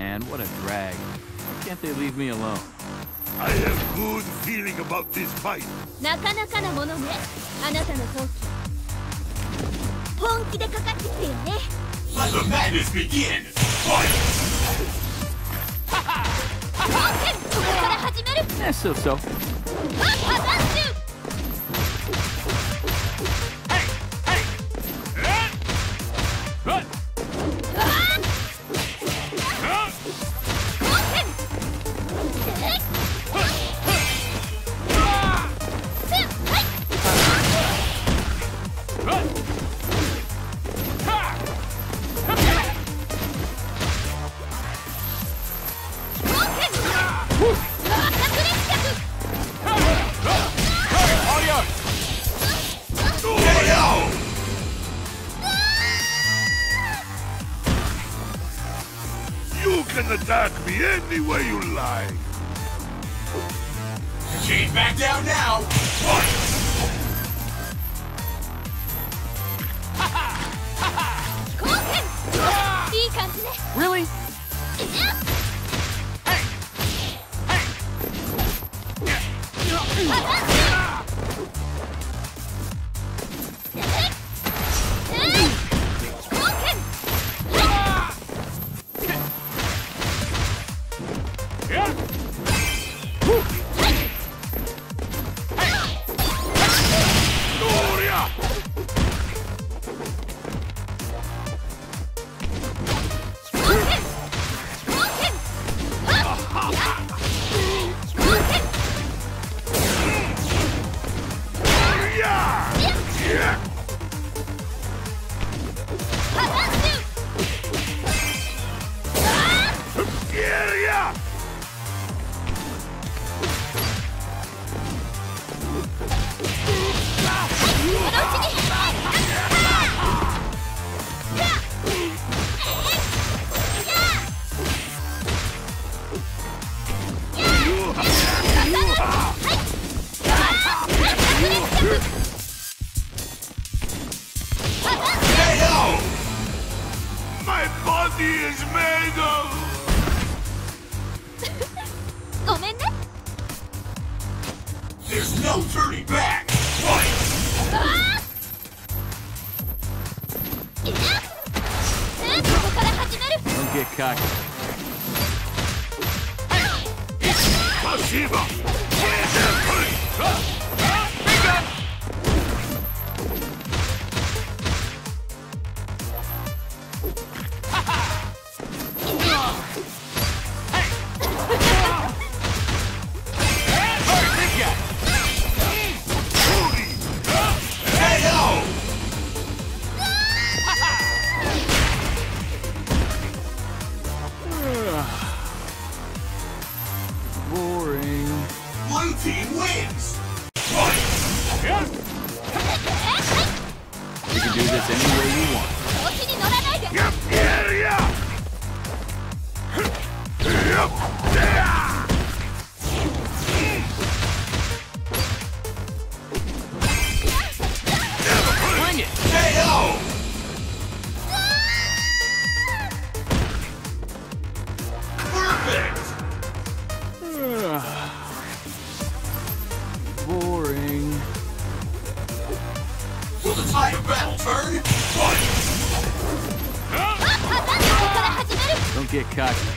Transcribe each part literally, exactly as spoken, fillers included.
man, what a drag. Why can't they leave me alone? I have good feeling about this fight. なかなかなものね、あなたの闘気。本気でかかってきてよね。 Let the madness begin! Fight! ここから始める。 Eh, so so. アダンス。 You can attack me any way you like. She ain't back down now! Fight! Really? My body is made of... ごめんね。 There's no turning back! Fight! ここから始める。 Don't get cocky. Spasiba! Boring. Blue team wins! Fight! You can do this any way you want. 調子に乗らないで。 Yep, yeah, yeah! Yep, yeah! Bring it! K O! Perfect! Boring. Will the tide of battle turn? Fight! ここから始める。 Don't get cocky.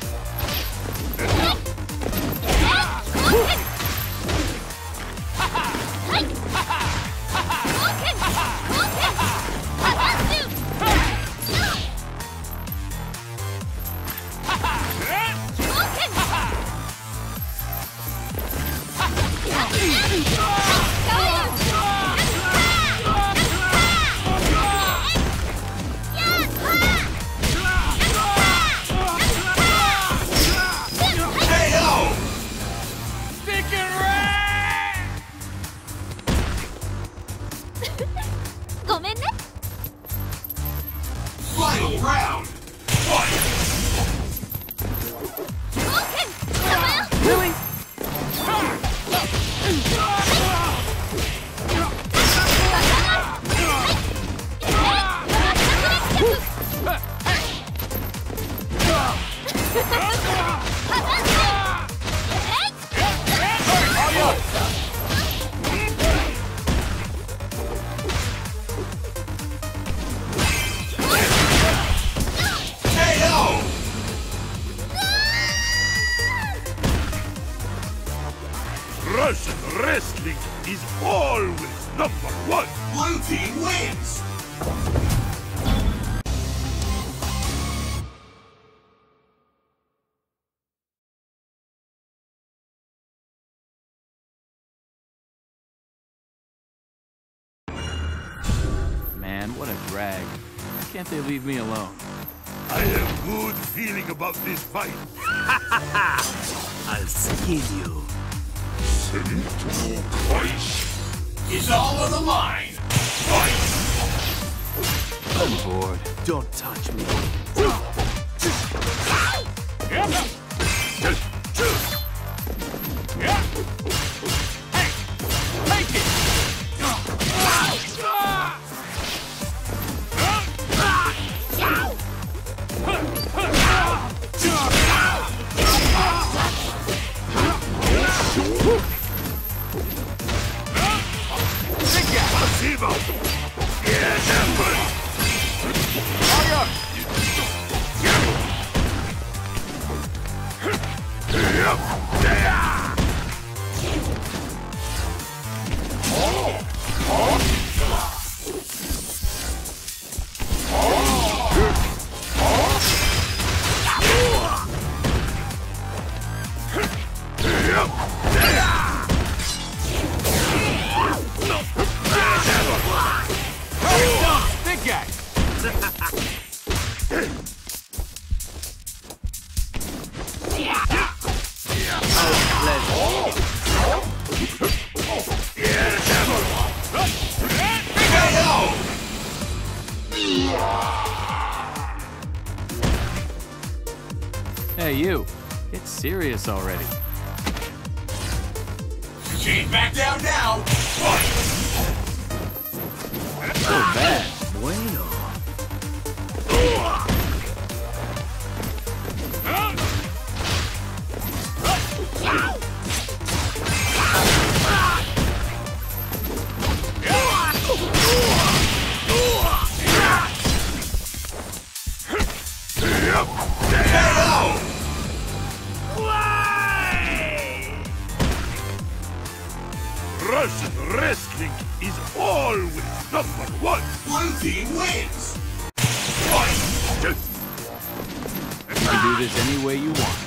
Final round! Fight! Really? is always number one. Blue team wins. Man, what a drag. Why can't they leave me alone? I have good feeling about this fight. I'll skin you. It's all on the line. Fight. I'm bored. Don't touch me. Hey! Take it! Спасибо. Yeah, that one. Big guy! Hey, you. Get serious already. Can't back down now. Fight. So bad. Bueno. Russian wrestling is always number one. Blue team wins. Fight. You can do this any way you want.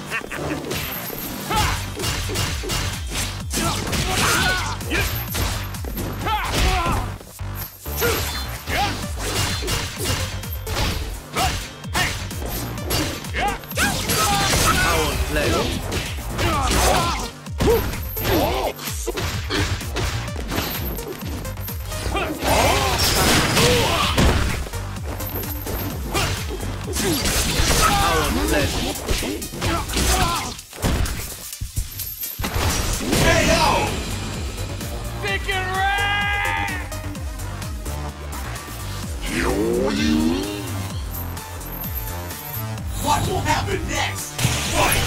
What will happen next? Fight!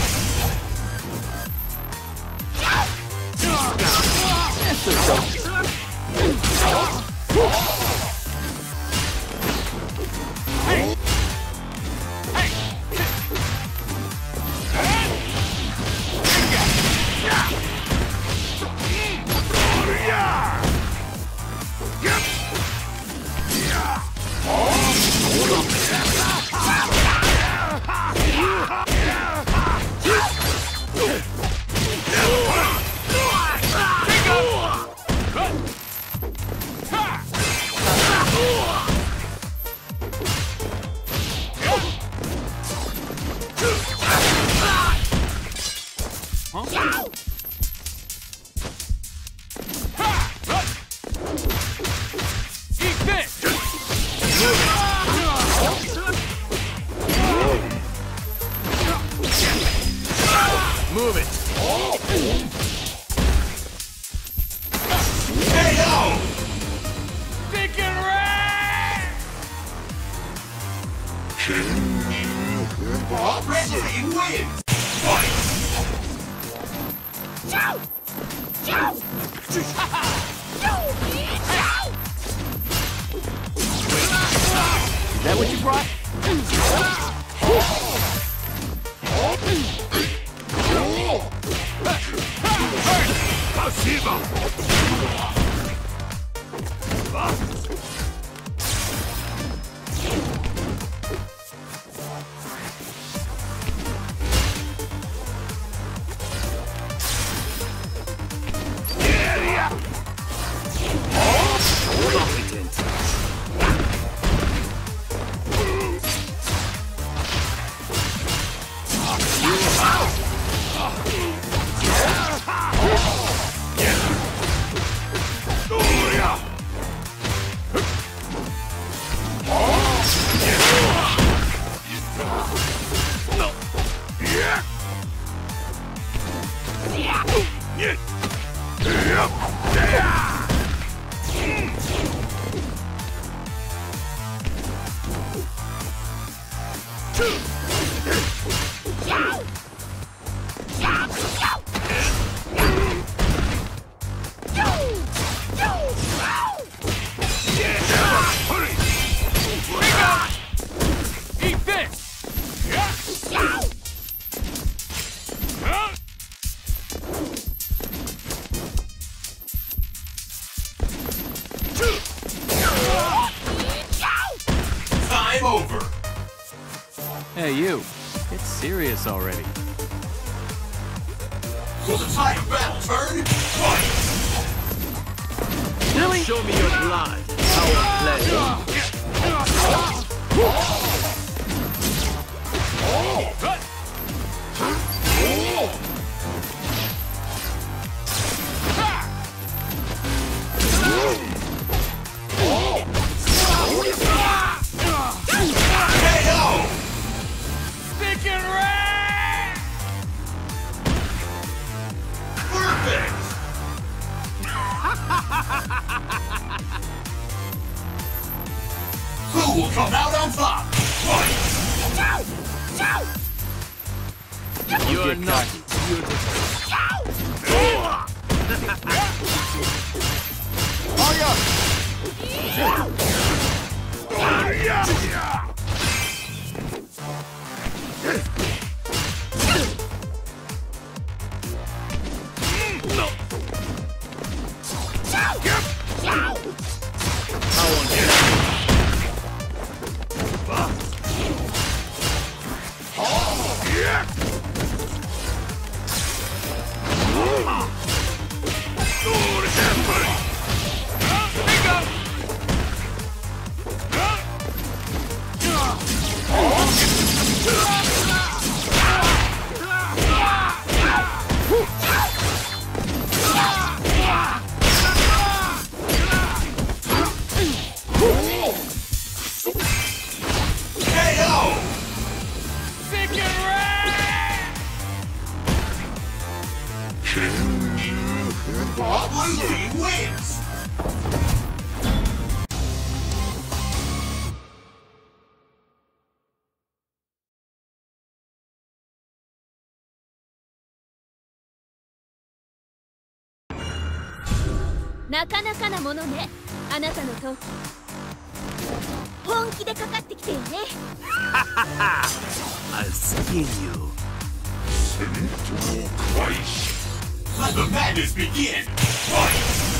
Move it. K O! Thick and red! Red team wins! Fight! Is that what you brought? Спасибо. Hey, you. Get serious already. Will the tide of battle turn? Fight! Chun-Li, show me your blood. Our pleasure. Who will come out on top? Fight! You are not beautiful. Blue team wins! "なかなかなものね、あなたの闘気。本気でかかってきてよね。 I'll skin you. Let the madness begin! Fight!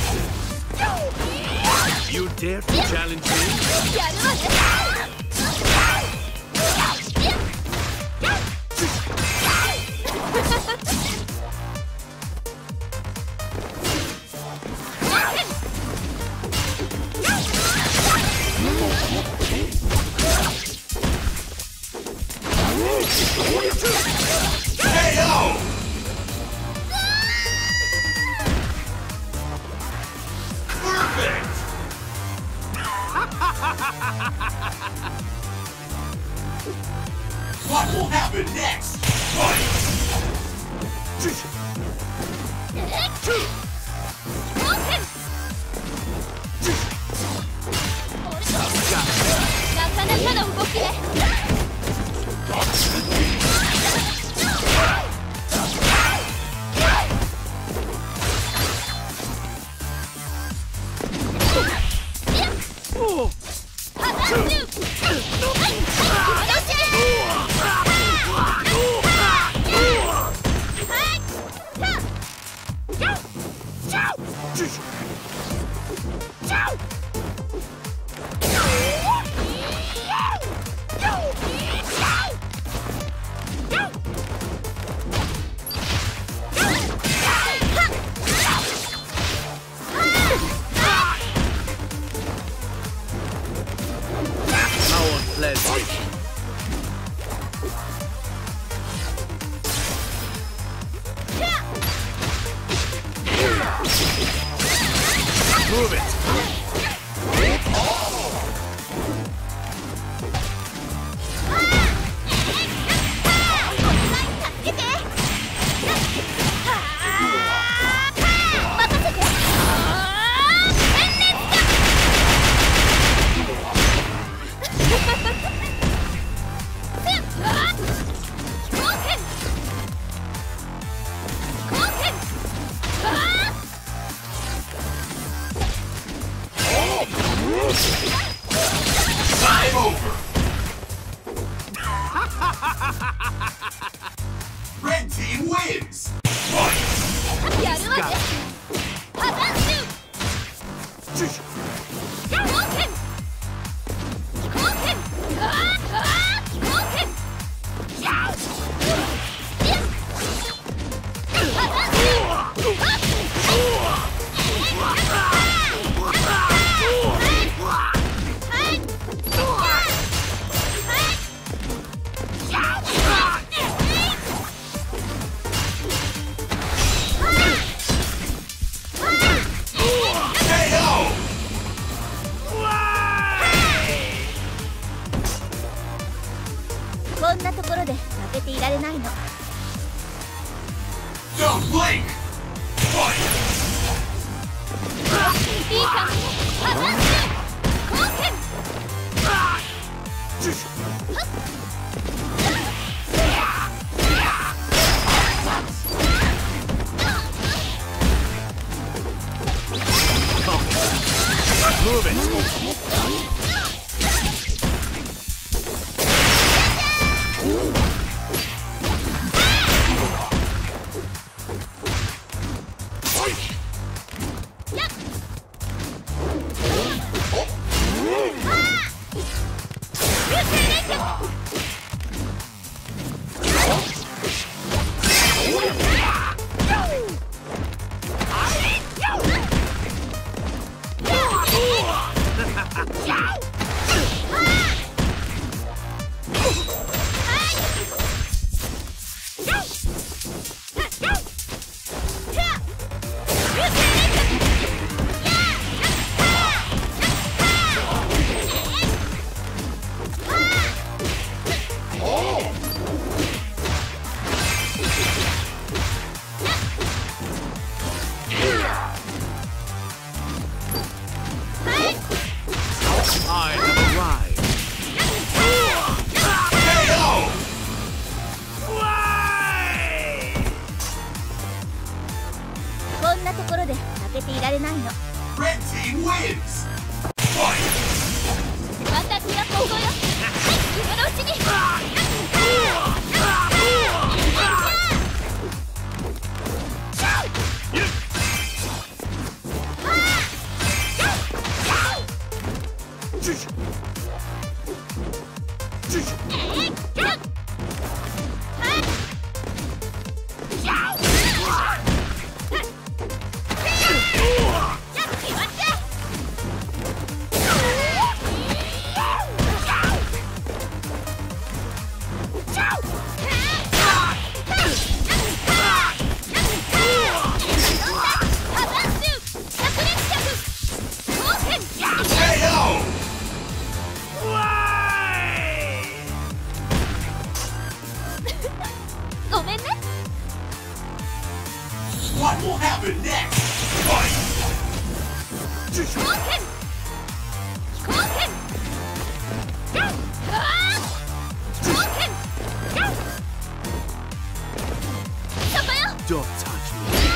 You dare to challenge me? やるわね。 K O! Perfect! What will happen next? Fight! なかなかの動きね。 Move it. Time over! Red team wins! Fight! やるわね。破綻集。飛行剣。飛行剣。ああ、飛行剣。 けていられないの。 Don't blink! Fight! いい感じね。アタック貢献。 Move it. I have arrived. Fly! こんなところで負けていられないの。 Red team wins! Fight! 私はここよ。今のうちに。ごめんね。 What will happen next? Fight! 貢献。貢献。貢献。そこよ。 Don't touch me.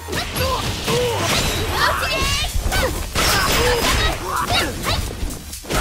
こ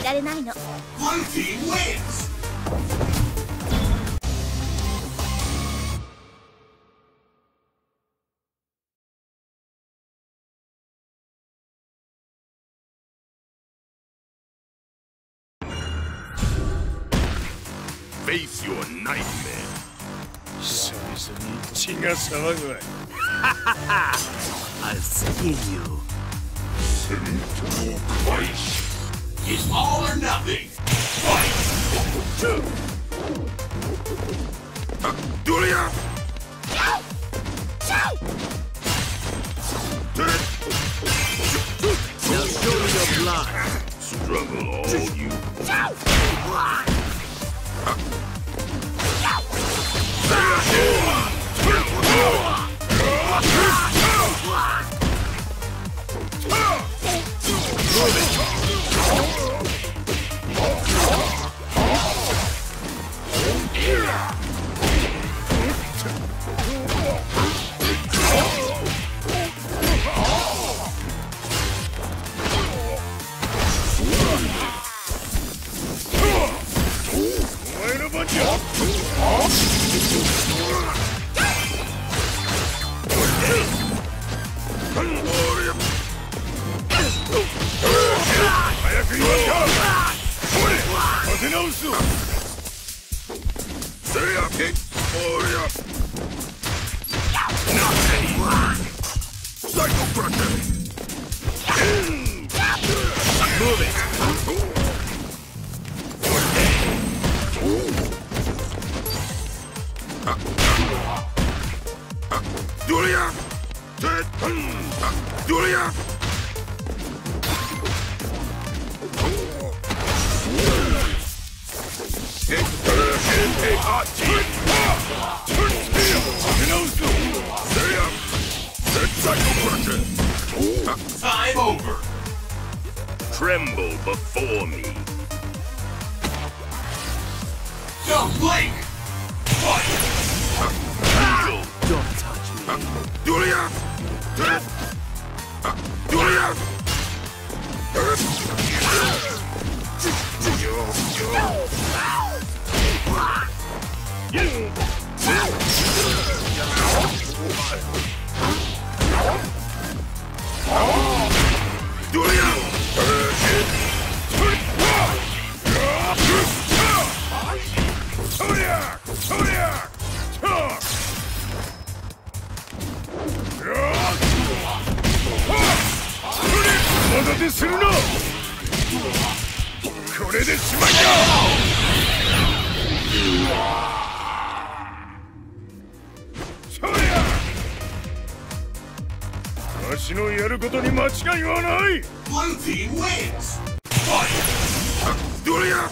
られないの。 Blue team wins! Face your nightmare. 久々に血が騒ぐわい。 I've seen you. It's all or nothing! Fight! Julia! Now show me your blood. Struggle all you. Time over! Tremble before me. Don't blink! Fight! Don't touch me. Julia! Julia! Blue team wins! Fight! Julia!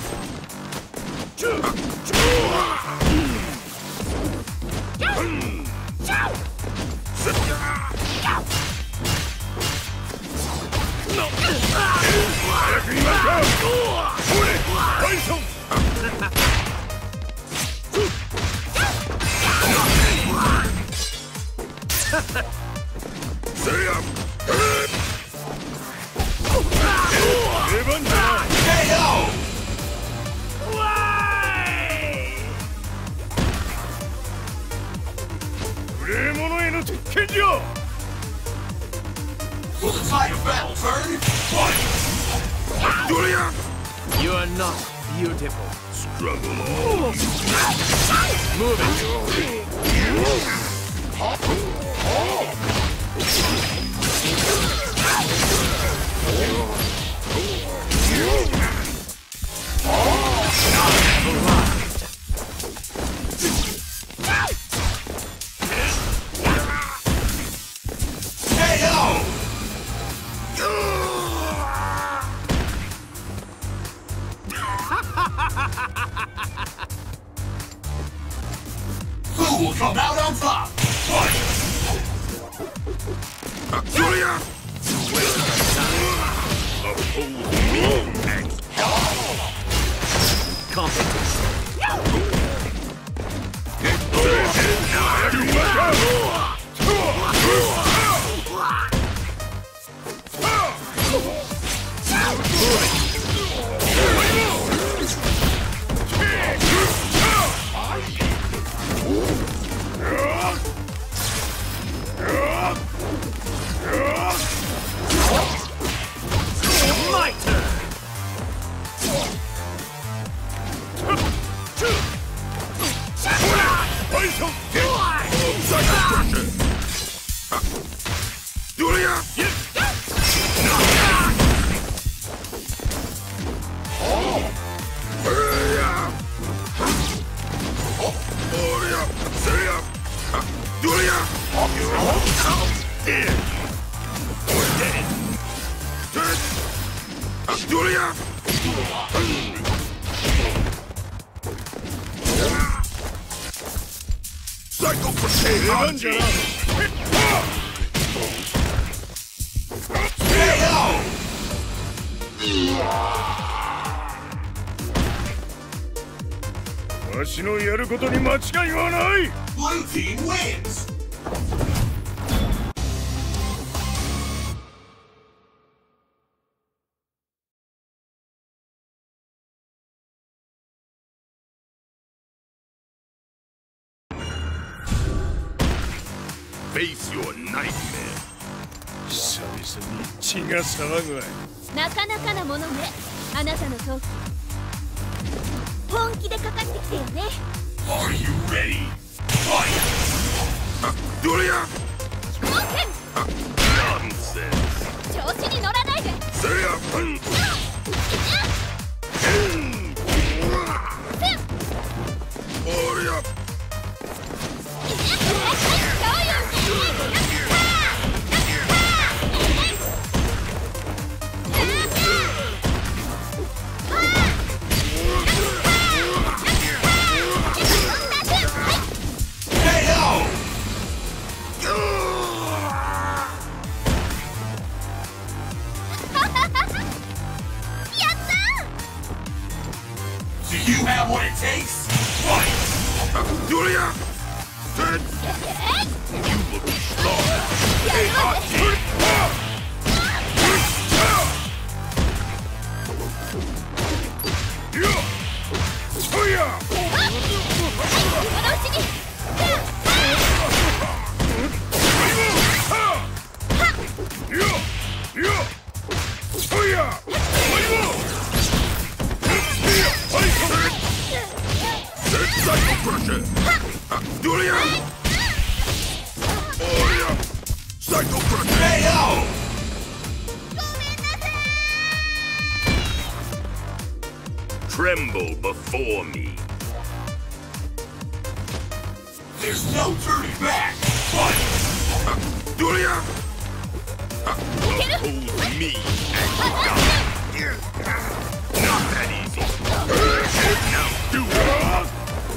Will the tide of battle turn? Fight! Julia! You are not beautiful. Struggle all you. Move it. Who will come out on top? Fight! Julia! Oppose me and Competition. わしのやることに間違いはない。 Blue team wins! Face your nightmare. 久々に血が騒ぐわい。 なかなかなものね、あなたのトーク。本気でかかってきてよね。 Are you ready? Fight! どれや。 飛行剣。 Nonsense. 調子に乗らないで。 せや。おりゃ。 Do you have what it takes? Fight! どれや。You look strong. Hey, hot team. Psycho Crusher! Do it! Oh yeah! Psycho Crusher! K O! Tremble before me. There's no turning back! Fight! Do it! Oppose me and God. Not that easy. Now do it!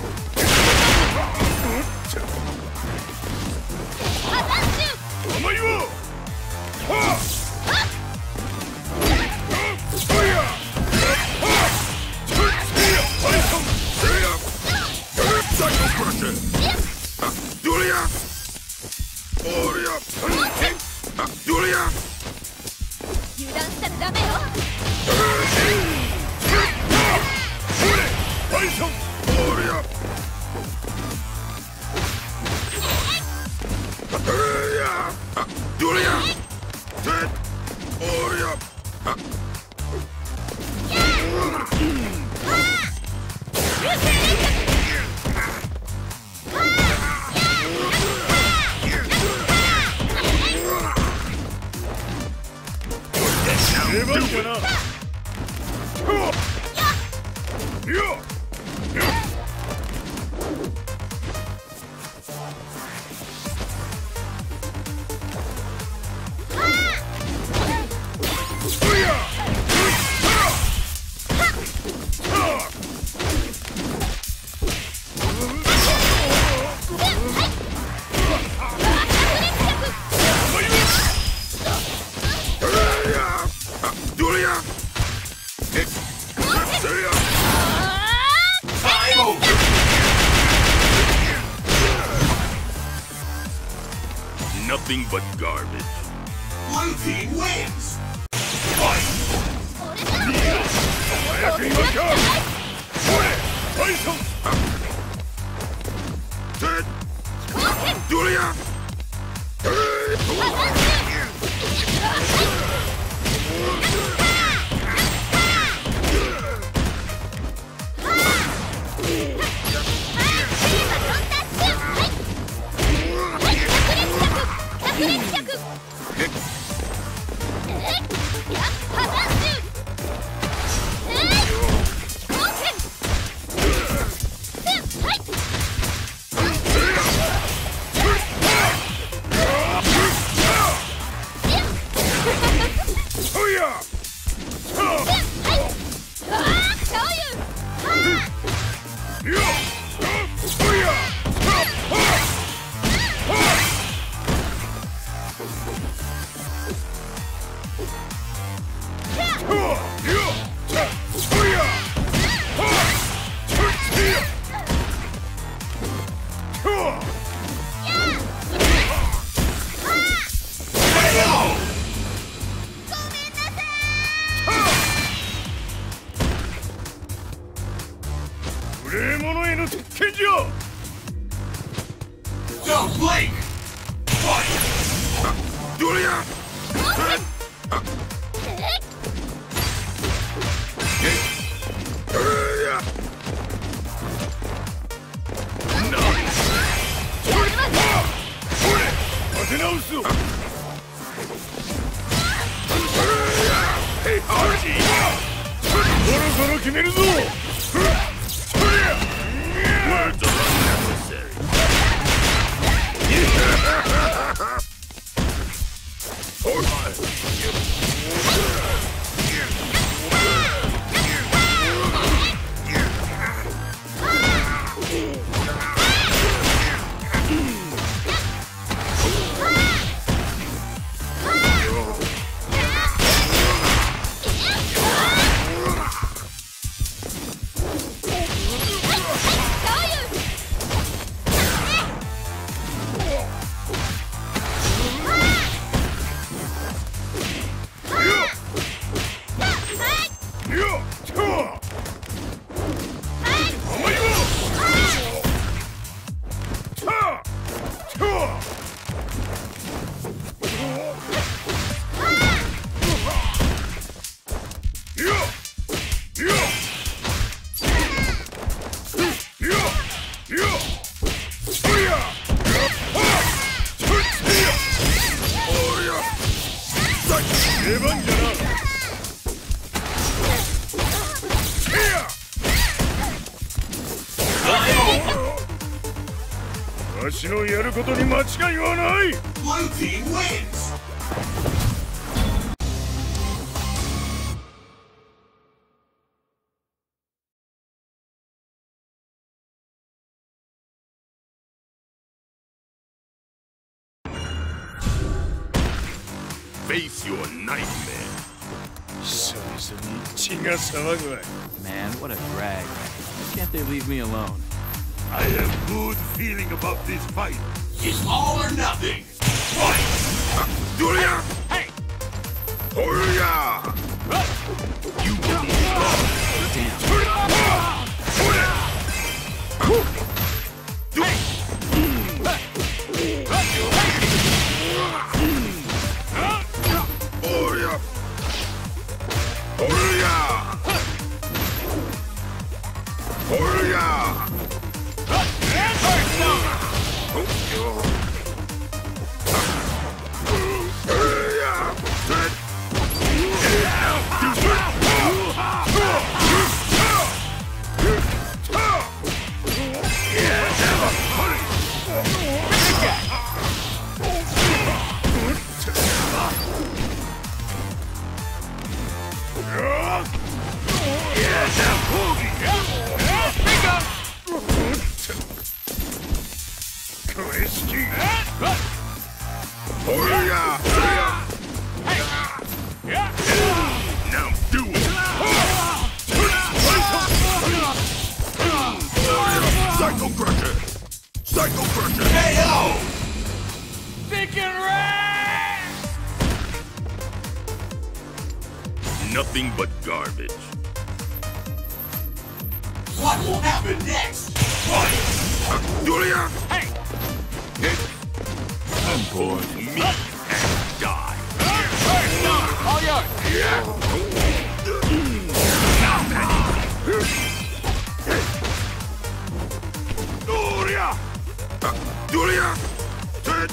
Nothing but garbage. Blue team wins! Fight! Don't blink! Fight! Julia! Blue team wins! Face your nightmare. Man, what a drag. Why can't they leave me alone? I have good feeling about this fight. It's all or nothing! Fight! Julia! Hey! Julia! You will be Now do it! Psycho Crusher! Psycho Crusher! K O! Thinking red! Nothing but garbage. What will happen next? Fight! Julia! Hey! Come towards me and die. All yours! Julia! Julia! Sit!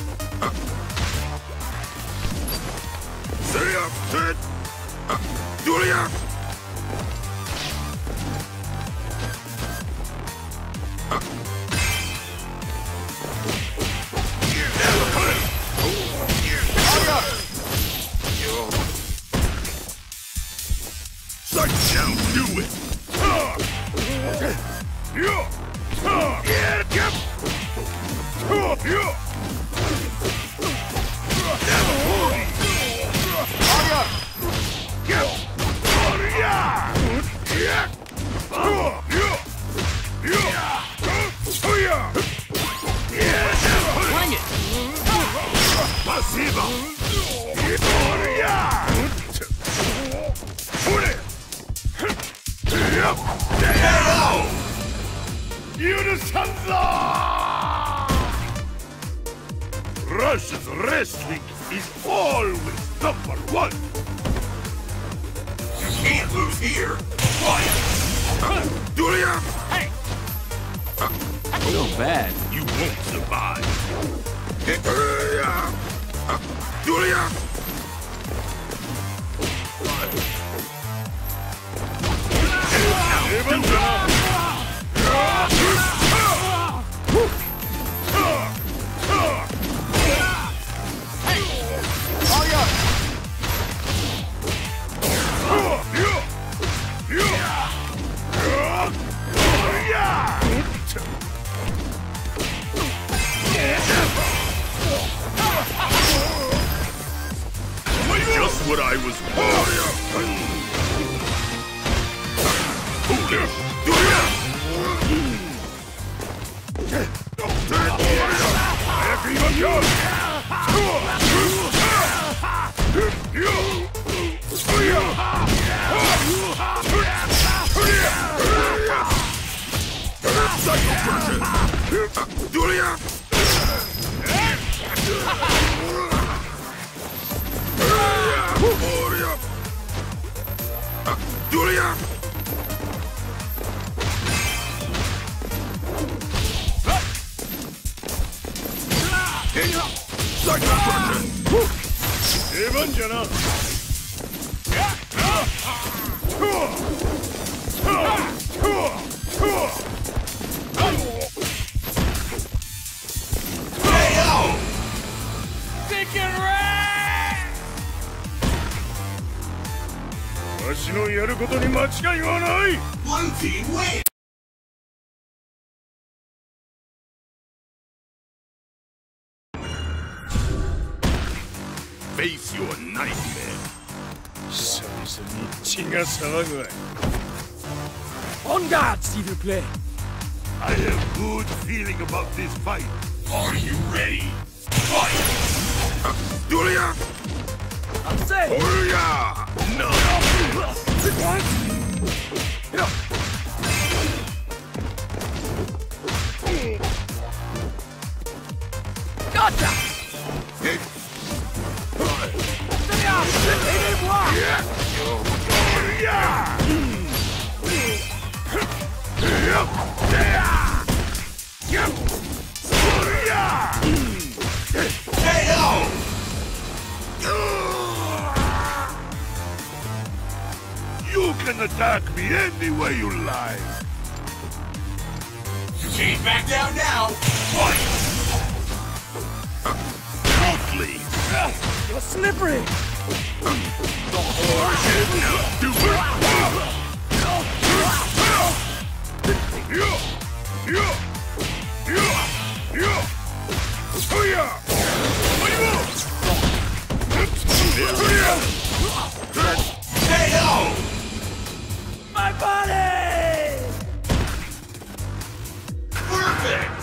Stay up! Sit! Julia! Now do it! Bring it! Спасибо! 유르산다! Russia's wrestling is always number one. You can't lose here. Fight! Julia! Hey! So bad. You won't survive. Julia! All yours! Just what I was Julia! Julia! 대반잖아. Thinking right! わしのやることに間違いはない。 Blue team win! Face your nightmare. 久々に血が騒ぐわい。 On guard, s'il vous plaît! I have good feeling about this fight. Are you ready? Fight! Julia! I'm safe! Julia! No! Gotcha! Hit! Stay out! Aidez-moi! Julia! K O! You can attack me any way you like. You can't back down now. Fight! Ruthless. You're slippery! The horse is not doing. K O! My body! Perfect!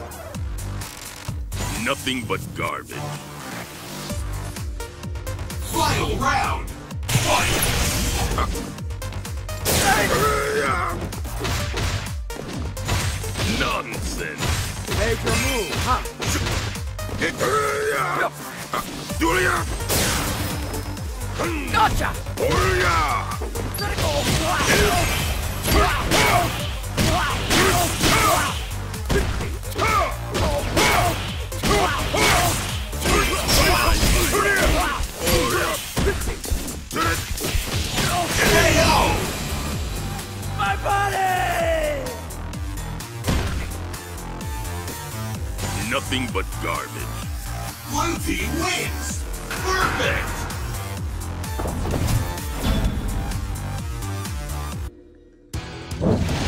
Nothing but garbage. Final round! Fight! Nonsense. Make your move, huh? Julia! Gotcha! Julia! K O! My body! Nothing but garbage. Blue team wins! Perfect! You